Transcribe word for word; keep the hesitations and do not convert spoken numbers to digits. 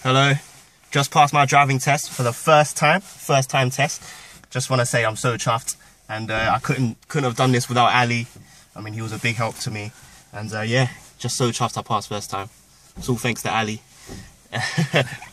Hello. Just passed my driving test for the first time. First time test. Just want to say I'm so chuffed. And uh, I couldn't couldn't have done this without Ali. I mean, he was a big help to me. And uh, yeah, just so chuffed I passed first time. It's all thanks to Ali.